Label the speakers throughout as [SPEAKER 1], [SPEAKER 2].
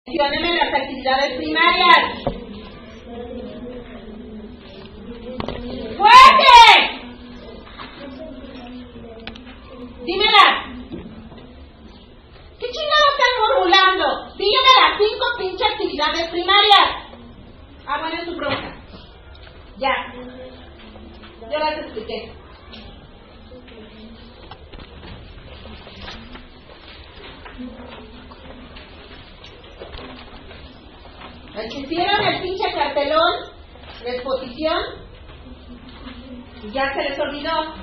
[SPEAKER 1] Mencióneme las actividades primarias. ¡Fuerte! Dímela. ¿Qué chingados están murmulando? Dígame las 5 pinches actividades primarias. Ah, bueno, es tu bronca. Ya. Yo las expliqué. Hicieron el pinche cartelón de exposición y ya se les olvidó.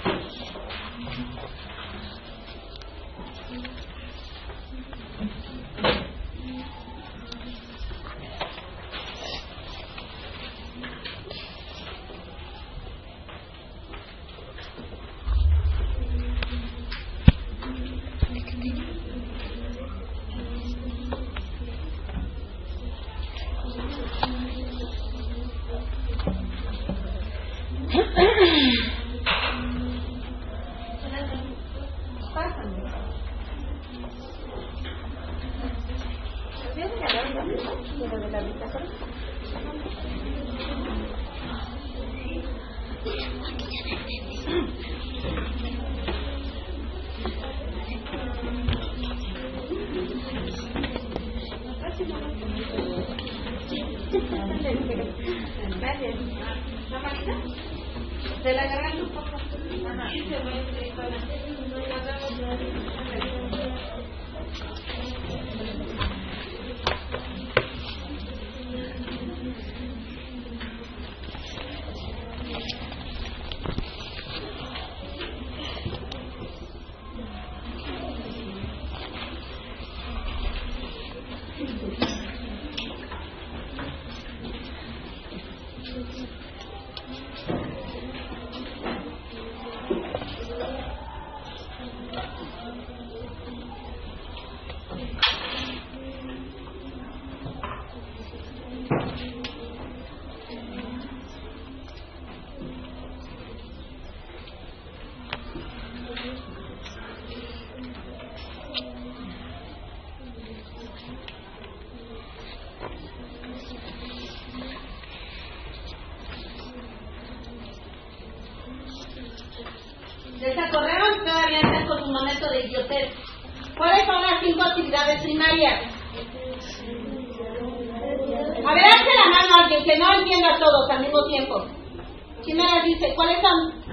[SPEAKER 1] ¿Se la agarran un poco? Ajá. Sí, se va ¿Desacordaron? Todavía están con su momento de idiotez. ¿Cuáles son las 5 actividades primarias? A ver, hazte la mano a alguien que no entienda todos al mismo tiempo. ¿Quién me las dice? ¿Cuáles son?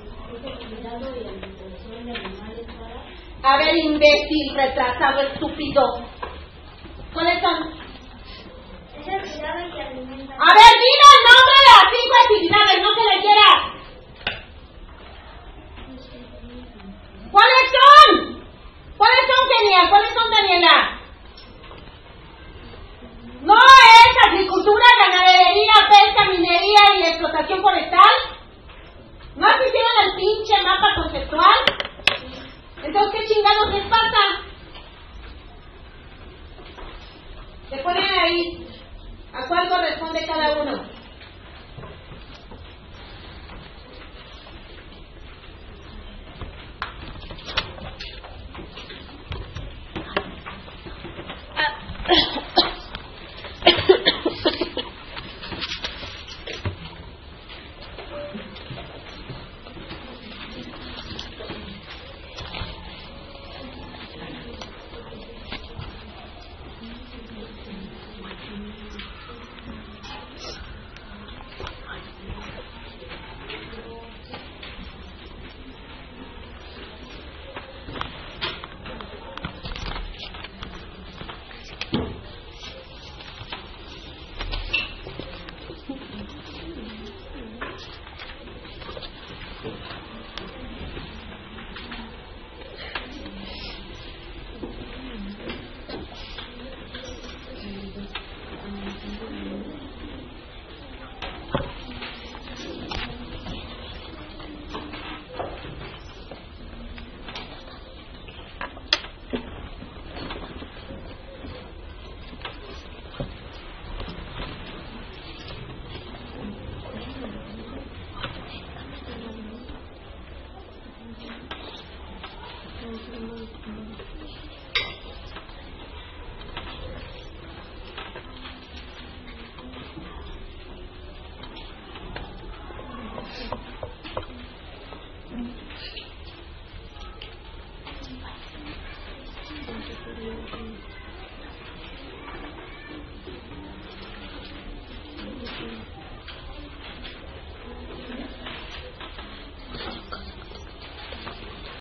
[SPEAKER 1] A ver, imbécil, retrasado, estúpido. ¿Cuáles son? A ver, dime el nombre de las 5 actividades, no se le quiera. ¿Cuáles son? ¿Cuáles son, Kenia? ¿Cuáles son, Daniela? ¿No es agricultura, ganadería, pesca, minería y explotación forestal? ¿No se hicieron el pinche mapa conceptual? Entonces, ¿qué chingados les pasa? Se ponen ahí. ¿A cuál corresponde cada uno?